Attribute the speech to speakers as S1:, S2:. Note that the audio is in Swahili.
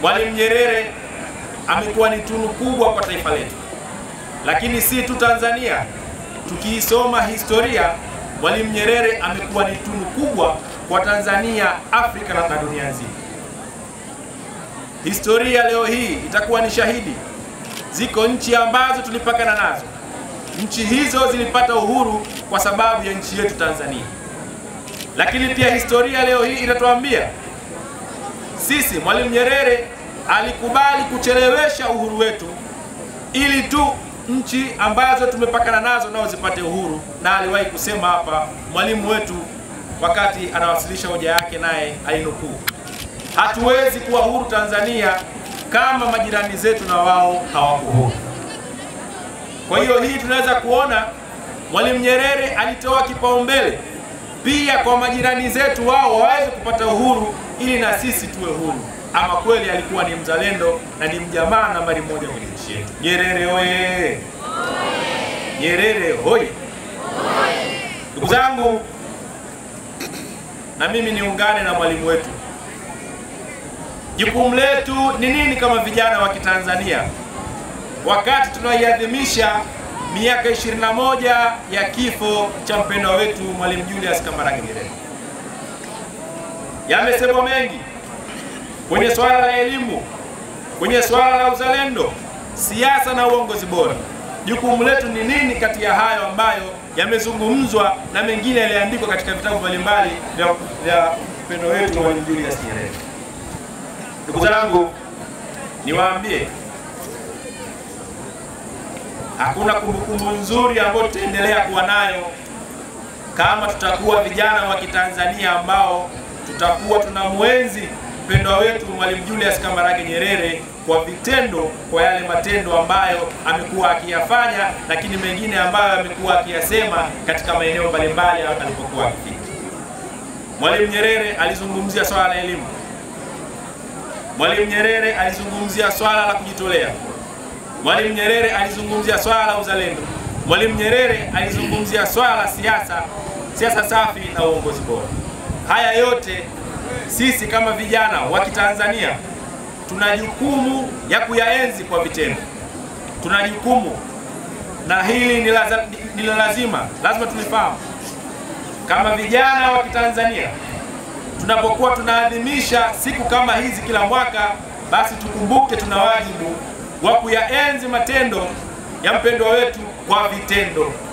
S1: Mwalimu Nyerere amekuwa ni tunu kubwa kwa taifa letu, lakini si tu Tanzania. Tukiisoma historia, Mwalimu Nyerere amekuwa ni tunu kubwa kwa Tanzania, Afrika na dunia nzima. Historia leo hii itakuwa ni shahidi. Ziko nchi ambazo tulipakana nazo. Nchi hizo zilipata uhuru kwa sababu ya nchi yetu Tanzania. Lakini pia historia leo hii inatuambia sisi, Mwalimu Nyerere alikubali kuchelewesha uhuru wetu ili tu nchi ambazo tumepakana nazo nao zipate uhuru. Na aliwahi kusema hapa mwalimu wetu wakati anawasilisha hoja yake, naye alinukuu, hatuwezi kuwa huru Tanzania kama majirani zetu na wao hawako huru. Kwa hiyo hii tunaweza kuona Mwalimu Nyerere alitoa kipaumbele pia kwa majirani zetu, wao waweze kupata uhuru ili na sisi tuwe huru. Ama kweli alikuwa ni mzalendo na ni mjamaa nambari moja kwenye nchi yetu. Nyerere oye! Nyerere hoye! Ndugu zangu, na mimi niungane na mwalimu wetu. Jukumu letu ni nini kama vijana wa Kitanzania wakati tunaiadhimisha miaka 21 ya kifo cha mpendwa wetu Mwalimu Julius Kambarage Nyerere? Yamesemwa mengi kwenye swala la elimu, kwenye swala la uzalendo, siasa na uongozi bora. Jukumu letu ni nini kati ya hayo ambayo yamezungumzwa na mengine yaliandikwa katika vitabu mbalimbali vya mpendwa wetu Mwalimu Julius Nyerere? Ndugu zangu, niwaambie, hakuna kumbukumbu nzuri ambayo tutaendelea kuwa nayo kama tutakuwa vijana wa Kitanzania ambao tutakuwa tunamwenzi mpendwa wetu Mwalimu Julius Kambarage Nyerere kwa vitendo, kwa yale matendo ambayo amekuwa akiyafanya, lakini mengine ambayo amekuwa akiyasema katika maeneo mbalimbali alipokuwa akifika. Mwalimu Nyerere alizungumzia swala la elimu. Mwalimu Nyerere alizungumzia swala la kujitolea. Mwalimu Nyerere alizungumzia swala la uzalendo. Mwalimu Nyerere alizungumzia swala la siasa safi na uongozi bora. Haya yote sisi kama vijana wa Kitanzania tuna jukumu ya kuyaenzi kwa vitendo. Tuna jukumu, na hili ni lazima tulifahamu. Kama vijana wa Kitanzania, tunapokuwa tunaadhimisha siku kama hizi kila mwaka, basi tukumbuke tuna wajibu wa kuyaenzi matendo ya mpendwa wetu kwa vitendo.